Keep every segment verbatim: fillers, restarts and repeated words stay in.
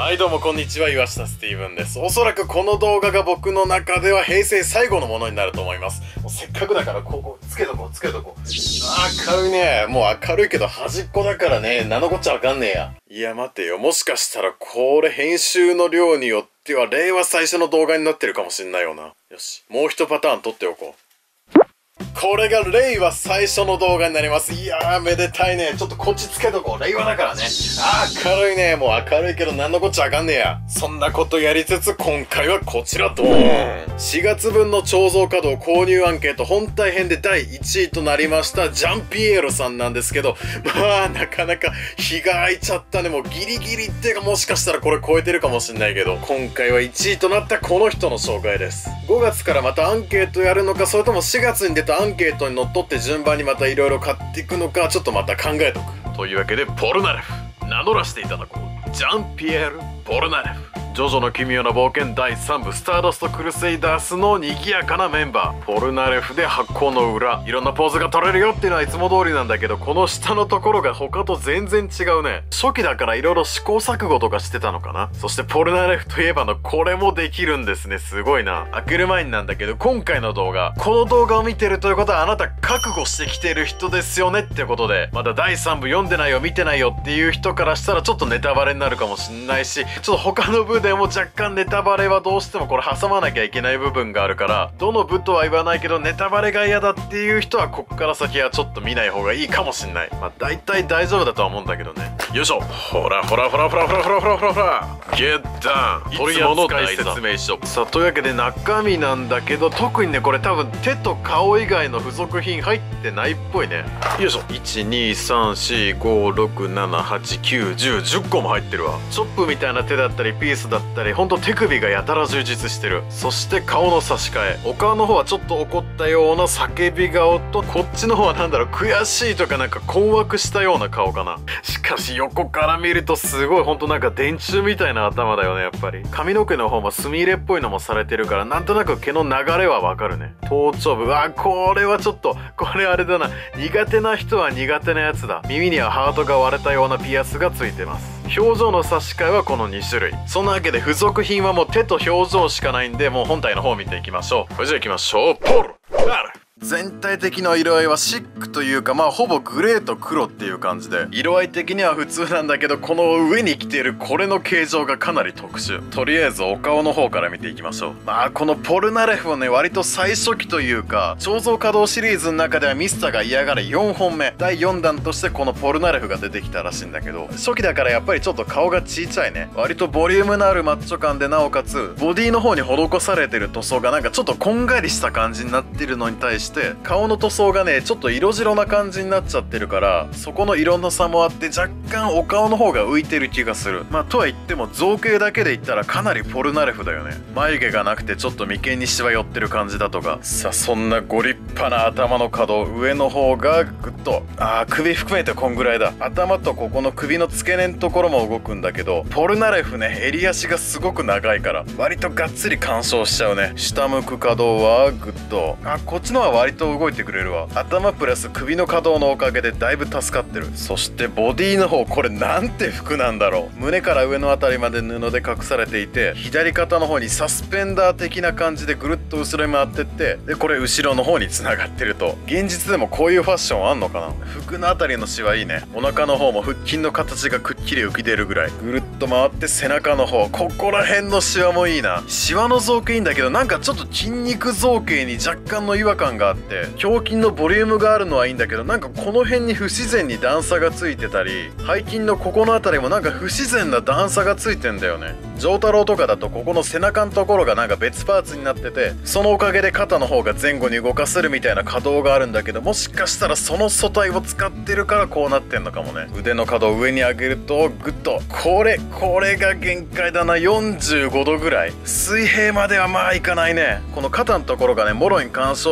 はいどうもこんにちは、岩下スティーブンです。おそらくこの動画が僕の中では平成最後のものになると思います。もうせっかくだからここつけとこうつけとこう。明るいね。もう明るいけど端っこだからね、何のこっちゃわかんねえや。いや待てよ、もしかしたらこれ編集の量によっては令和最初の動画になってるかもしんないよな。よし、もう一パターン撮っておこう。これが令和最初の動画になります。いやーめでたいね。ちょっとこっちつけとこう。令和だからね。あー明るいね。もう明るいけど何のこっちゃわかんねえや。そんなことやりつつ今回はこちらドーン。しがつぶんの彫像稼働購入アンケート本体編でだいいちいとなりましたジャンピエールさんなんですけど、まあなかなか日が空いちゃったね。もうギリギリっていうかもしかしたらこれ超えてるかもしんないけど、今回はいちいとなったこの人の紹介です。ごがつからまたアンケートやるのか、それともしがつに出たアンケートにのっとって順番にまたいろいろ買っていくのか、ちょっとまた考えとく。というわけでポルナレフ名乗らせていただこう。ジャンピエール・ポルナレフ、ジョジョの奇妙な冒険だいさんぶスターダストクルセイダースの賑やかなメンバー。ポルナレフで発行の裏、いろんなポーズが取れるよっていうのはいつも通りなんだけど、この下のところが他と全然違うね。初期だからいろいろ試行錯誤とかしてたのかな。そしてポルナレフといえばのこれもできるんですね。すごいな。開ける前になんだけど、今回の動画、この動画を見てるということはあなた覚悟してきてる人ですよねってことで、まだだいさんぶ読んでないよ見てないよっていう人からしたらちょっとネタバレになるかもしんないし、ちょっと他の部でも若干ネタバレはどうしてもこれ挟まなきゃいけない部分があるから、どの部とは言わないけどネタバレが嫌だっていう人はこっから先はちょっと見ない方がいいかもしんない。まあ大体大丈夫だとは思うんだけどね。よいしょ。ほらほらほらほらほらほらほらほらほらゲッダウン。取扱説明書。さあというわけで中身なんだけど、特にねこれ多分手と顔以外の付属品入ってないっぽいね。よいしょ。いちにさんしごろくななはちきゅうじゅうじゅっこも入ってるわ。チョップみたいな手だったりピースだったり、ほんと手首がやたら充実してる。そして顔の差し替え、お顔の方はちょっと怒ったような叫び顔と、こっちの方はなんだろう、悔しいとかなんか困惑したような顔かな。しかし横から見るとすごいほんとなんか電柱みたいな頭だよね。やっぱり髪の毛の方も墨入れっぽいのもされてるから、なんとなく毛の流れはわかるね。頭頂部、わこれはちょっとこれあれだな、苦手な人は苦手なやつだ。耳にはハートが割れたようなピアスがついてます。表情の差し替えはこのにしゅるい。そんなわけで付属品はもう手と表情しかないんで、もう本体の方を見ていきましょう。それじゃあ行きましょう。ポルナレフ。全体的な色合いはシックというか、まあほぼグレーと黒っていう感じで、色合い的には普通なんだけど、この上に着ているこれの形状がかなり特殊。とりあえずお顔の方から見ていきましょう。まあこのポルナレフはね、割と最初期というか彫像稼働シリーズの中ではミスタが嫌がるよんほんめ、だいよんだんとしてこのポルナレフが出てきたらしいんだけど、初期だからやっぱりちょっと顔が小さいね。割とボリュームのあるマッチョ感で、なおかつボディの方に施されてる塗装がなんかちょっとこんがりした感じになってるのに対して、顔の塗装がねちょっと色白な感じになっちゃってるから、そこの色の差もあって若干お顔の方が浮いてる気がする。まあとは言っても造形だけで言ったらかなりポルナレフだよね。眉毛がなくてちょっと眉間にしわ寄ってる感じだとか。さあそんなご立派な頭の角、上の方がグッと、あー首含めてこんぐらいだ。頭とここの首の付け根のところも動くんだけど、ポルナレフね襟足がすごく長いから割とがっつり干渉しちゃうね。下向く可動はグッと、あこっちのは割と動いてくれるわ。頭プラス首の可動のおかげでだいぶ助かってる。そしてボディの方、これなんて服なんだろう。胸から上のあたりまで布で隠されていて、左肩の方にサスペンダー的な感じでぐるっと後ろに回ってって、でこれ後ろの方に繋がってると。現実でもこういうファッションあんのかな。服のあたりのシワいいね。お腹の方も腹筋の形がくっきり浮き出るぐらいぐるっと回って、背中の方ここら辺のシワもいいな。シワの造形いいんだけど、なんかちょっと筋肉造形に若干の違和感があって、胸筋のボリュームがあるのはいいんだけど、なんかこの辺に不自然に段差がついてたり、背筋のここの辺りもなんか不自然な段差がついてんだよね。丈太郎とかだとここの背中のところがなんか別パーツになってて、そのおかげで肩の方が前後に動かせるみたいな可動があるんだけど、もしかしたらその素体を使ってるからこうなってんのかもね。腕の可動を上に上げるとグッと、これこれが限界だな。よんじゅうごどぐらい。水平まではまあいかないね。この肩のところがねもろに干渉しちゃうから、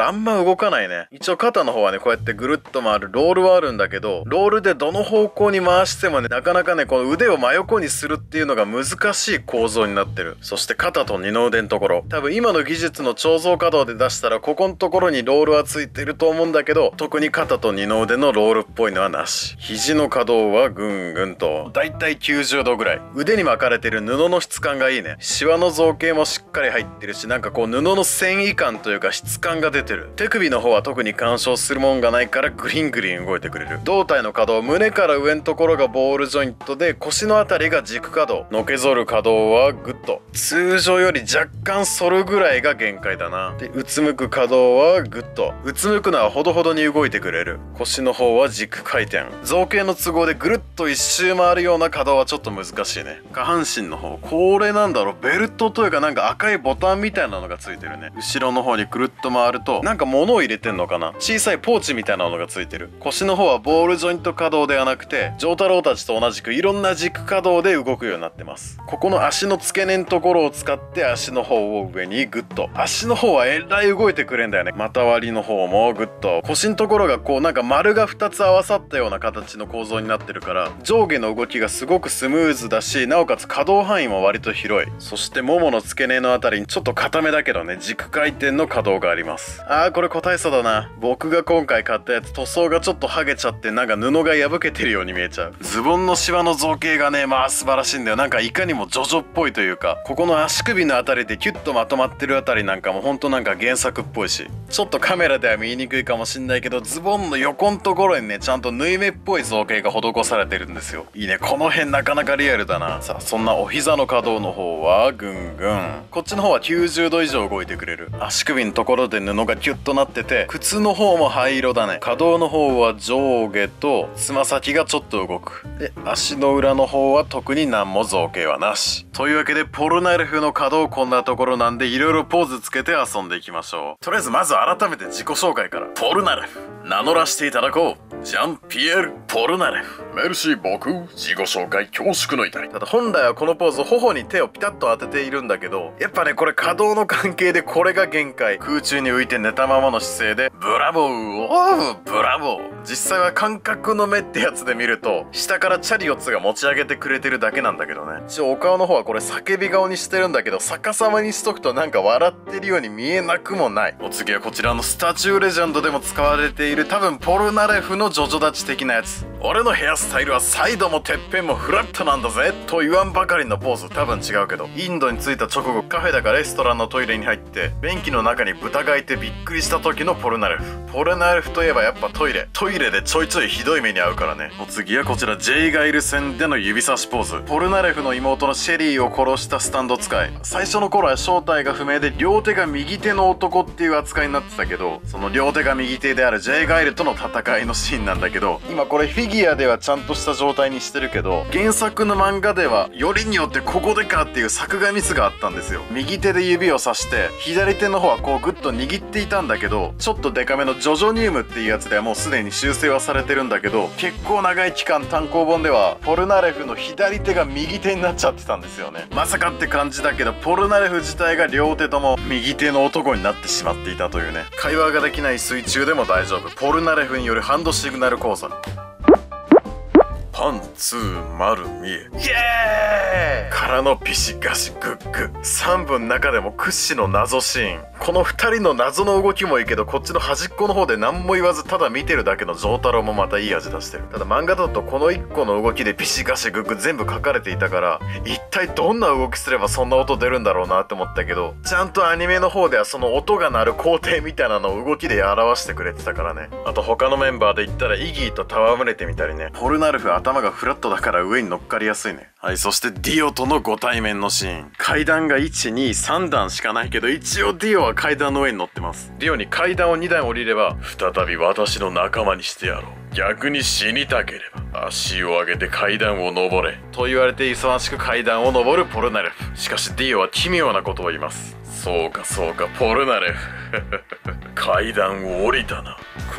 からあんま動かないね。一応肩の方はね、こうやってぐるっと回るロールはあるんだけど、ロールでどの方向に回してもね、なかなかね、この腕を真横にするっていうのが難しい構造になってる。そして肩と二の腕のところ。多分今の技術の彫像可動で出したら、ここのところにロールはついてると思うんだけど、特に肩と二の腕のロールっぽいのはなし。肘の可動はぐんぐんと、だいたいきゅうじゅうどぐらい。腕に巻かれてる布の質感がいいね。シワの造形もしっかり入ってるし、なんかこう布の繊維感というか質感が出てる。手首の方は特に干渉するもんがないからグリングリン動いてくれる。胴体の可動、胸から上のところがボールジョイントで、腰のあたりが軸可動。のけぞる可動はグッと。通常より若干反るぐらいが限界だな。で、うつむく可動はグッと。うつむくのはほどほどに動いてくれる。腰の方は軸回転。造形の都合でぐるっと一周回るような可動はちょっと難しいね。下半身の方、これなんだろう、ベルトというかなんか赤いボタンみたいなのがついてるね。後ろの方にくるっと回ると、なんか物を入れてんのかな、小さいポーチみたいなのがついてる。腰の方はボールジョイント可動ではなくて、丈太郎たちと同じくいろんな軸可動で動くようになってます。ここの足の付け根のところを使って足の方を上にグッと。足の方はえらい動いてくれんだよね。股割りの方もグッと。腰のところがこうなんか丸がふたつ合わさったような形の構造になってるから、上下の動きがすごくスムーズだし、なおかつ可動範囲も割と広い。そしてももの付け根のあたりにちょっと硬めだけどね、軸回転の可動があります。あー、これ個体差だな。僕が今回買ったやつ、塗装がちょっと剥げちゃってなんか布が破けてるように見えちゃう。ズボンのシワの造形がね、まあ素晴らしいんだよ。なんかいかにもジョジョっぽいというか、ここの足首のあたりでキュッとまとまってるあたりなんかもほんとなんか原作っぽいし、ちょっとカメラでは見にくいかもしんないけど、ズボンの横のところにね、ちゃんと縫い目っぽい造形が施されてるんですよ。いいね、この辺なかなかリアルだな。さあ、そんなお膝の可動の方はぐんぐん。こっちの方はきゅうじゅうど以上動いてくれる。足首のところで布がキュッとなってて、靴の方も灰色だね。可動の方は上下とつま先がちょっと動く。で、足の裏の方は特に何も造形はなし。というわけで、ポルナレフの可動こんなところなんで、いろいろポーズつけて遊んでいきましょう。とりあえずまず改めて自己紹介から。ポルナレフ、名乗らせていただこう。ジャンピエール・ポルナレフ。メルシー、僕、自己紹介恐縮の至り。ただ本来はこのポーズ、頬に手をピタッと当てているんだけど、やっぱね、これ可動の関係でこれが限界。空中に浮いて寝たままの姿勢で、ブラボー、おう、ブラボー。実際は感覚の目ってやつで見ると、下からチャリオッツが持ち上げてくれてるだけなんだけどね。一応お顔の方はこれ叫び顔にしてるんだけど、逆さまにしとくとなんか笑ってるように見えなくもない。お次はこちらのスタチューレジェンドでも使われている、多分ポルナレフのジョジョ立ち的なやつ。俺のヘアスタイルはサイドもてっぺんもフラットなんだぜと言わんばかりのポーズ。多分違うけど、インドに着いた直後、カフェだかレストランのトイレに入って便器の中に豚がいてびっくりした時のポルナレフ。ポルナレフといえばやっぱトイレ。トイレでちょいちょいひどい目に遭うからね。お次はこちら J ガイル戦での指差しポーズ。ポルナレフの妹のシェリーを殺したスタンド使い。最初の頃は正体が不明で両手が右手の男っていう扱いになってたけど、その両手が右手である J ガイルとの戦いのシーンなんだけど、今これフィギュアではちゃんとした状態にしてるけど、原作の漫画ではよりによってここでかっていう作画ミスがあったんですよ。右手で指をさして左手の方はこうグッと握っていたんだけど、ちょっとデカめのジョジョニウムっていうやつではもうすでに修正はされてるんだけど、結構長い期間単行本ではポルナレフの左手が右手になっちゃってたんですよね。まさかって感じだけど、ポルナレフ自体が両手とも右手の男になってしまっていたというね。会話ができない水中でも大丈夫。ポルナレフによるハンドシグナル講座。パンツー丸見え、イエーイからのピシガシグッグ。さんぶん中でも屈指の謎シーン。このふたりの謎の動きもいいけど、こっちの端っこの方で何も言わずただ見てるだけの丈太郎もまたいい味出してる。ただ漫画だとこのいっこの動きでピシガシグッグ全部書かれていたから、一体どんな動きすればそんな音出るんだろうなって思ったけど、ちゃんとアニメの方ではその音が鳴る工程みたいなのを動きで表してくれてたからね。あと他のメンバーで言ったらイギーと戯れてみたりね。ポルナレフ頭がフラットだから上に乗っかりやすいね。はい、そしてディオとのご対面のシーン。階段がいち、に、さんだんしかないけど、一応ディオは階段の上に乗ってます。ディオに階段をにだん降りれば、再び私の仲間にしてやろう。逆に死にたければ、足を上げて階段を登れ。と言われて忙しく階段を登るポルナレフ。しかしディオは奇妙なことを言います。そうかそうか、ポルナレフ。階段を降りたな。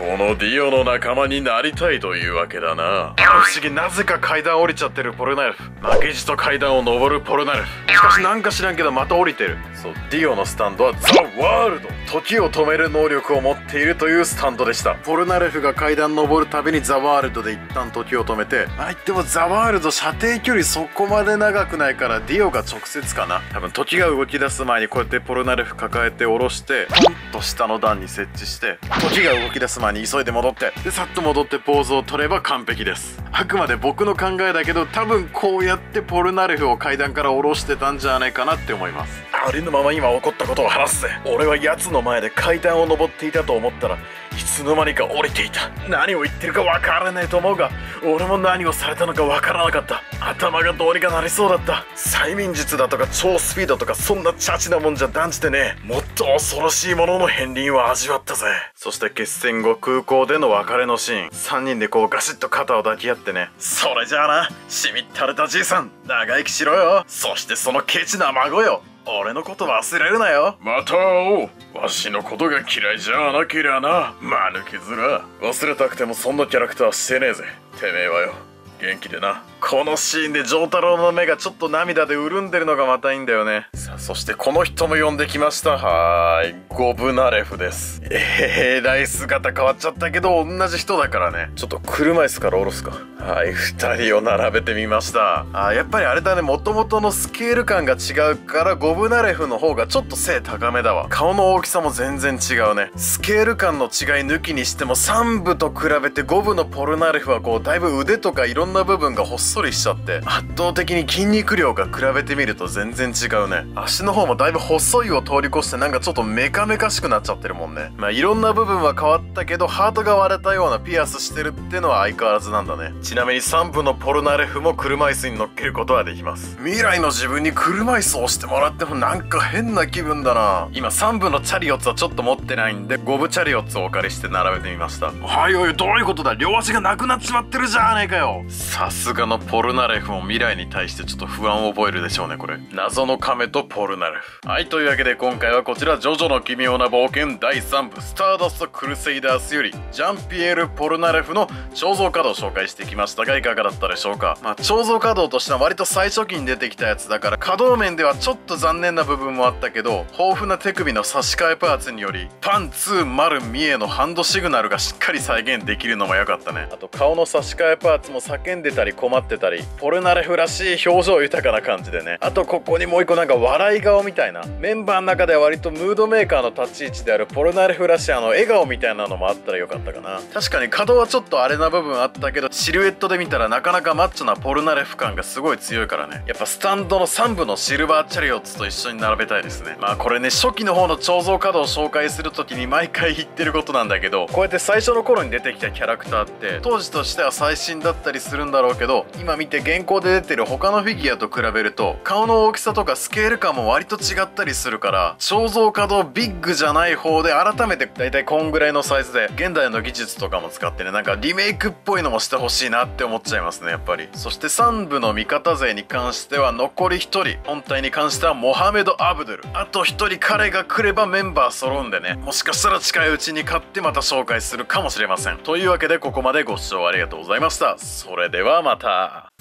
このディオの仲間になりたいというわけだな。不思議、なぜか階段降りちゃってるポルナレフ。負けじと階段を登るポルナレフ。しかしなんか知らんけどまた降りてる。そう、ディオのスタンドはザ・ワールド、時を止める能力を持っているというスタンドでした。ポルナレフが階段登るたびにザ・ワールドで一旦時を止めて、あ、言ってもザ・ワールド射程距離そこまで長くないからディオが直接かな。多分時が動き出す前にこうやってポルナレフ抱えて下ろしてポンと下の段に設置して、時が動き出す前に急いで戻ってでさっと戻ってポーズを取れば完璧です。あくまで僕の考えだけど、多分こうやってポルナレフを階段から下ろしてたんじゃないかなって思います。ありのまま今起こったことを話すぜ。俺は奴の前で階段を登っていたと思ったらいつの間にか降りていた。何を言ってるかわからないと思うが、俺も何をされたのかわからなかった。頭がどうにかなりそうだった。催眠術だとか超スピードとかそんなチャチなもんじゃ断じてねえ。もっと恐ろしいものの片鱗を味わったぜ。そして決戦後空港での別れのシーン、さんにんでこうガシッと肩を抱き合ってね。それじゃあな、しみったれたじいさん、長生きしろよ。そしてそのケチな孫よ、俺のこと忘れるなよ。また会おう。わしのことが嫌いじゃなけりゃな、間抜け面。忘れたくてもそんなキャラクターしてねえぜ。てめえはよ、元気でな。このシーンで丈太郎の目がちょっと涙で潤んでるのがまたいいんだよね。さあ、そしてこの人も呼んできました。はーい、ゴブナレフです。えー、らい姿変わっちゃったけど同じ人だからね。ちょっと車椅子から降ろすか。はい、ふたりを並べてみました。あ、やっぱりあれだね、元々のスケール感が違うからゴブナレフの方がちょっと背高めだわ。顔の大きさも全然違うね。スケール感の違い抜きにしてもさん部と比べてご部のポルナレフはこうだいぶ腕とかいろんな部分が細っそりしちゃって圧倒的に筋肉量が比べてみると全然違うね。足の方もだいぶ細いを通り越してなんかちょっとメカメカしくなっちゃってるもんね。まあいろんな部分は変わったけどハートが割れたようなピアスしてるってのは相変わらずなんだね。ちなみにさん部のポルナレフも車椅子に乗っけることはできます。未来の自分に車椅子を押してもらってもなんか変な気分だな。今さん部のチャリオッツはちょっと持ってないんでご部チャリオッツをお借りして並べてみました。はいおい、どういうことだ、両足がなくなっちまってるじゃねえかよ。さすがのポルナレフも未来に対してちょっと不安を覚えるでしょうね、これ。謎の亀とポルナレフ。はい、というわけで今回はこちらジョジョの奇妙な冒険だいさん部スターダストクルセイダースよりジャンピエール・ポルナレフの彫像稼働を紹介してきましたがいかがだったでしょうか。まあ彫像稼働としては割と最初期に出てきたやつだから稼働面ではちょっと残念な部分もあったけど、豊富な手首の差し替えパーツによりパンツーマルミエのハンドシグナルがしっかり再現できるのも良かったね。あと顔の差し替えパーツも叫んでたり困ってたりポルナレフらしい表情豊かな感じでね。あとここにもう一個なんか笑い顔みたいな、メンバーの中では割とムードメーカーの立ち位置であるポルナレフらしいあの笑顔みたいなのもあったらよかったかな。確かに稼働はちょっとあれな部分あったけどシルエットで見たらなかなかマッチョなポルナレフ感がすごい強いからね。やっぱスタンドのさん部のシルバーチャリオッツと一緒に並べたいですね。まあこれね、初期の方の彫像稼働を紹介する時に毎回言ってることなんだけど、こうやって最初の頃に出てきたキャラクターって当時としては最新だったりするんだろうけど、今見て現行で出てる他のフィギュアと比べると顔の大きさとかスケール感も割と違ったりするから、彫像稼働ビッグじゃない方で改めてだいたいこんぐらいのサイズで現代の技術とかも使ってね、なんかリメイクっぽいのもしてほしいなって思っちゃいますね、やっぱり。そしてさん部の味方勢に関しては残りひとり、本体に関してはモハメド・アブドゥル、あとひとり彼が来ればメンバー揃うんでね、もしかしたら近いうちに買ってまた紹介するかもしれません。というわけでここまでご視聴ありがとうございました。それではまた。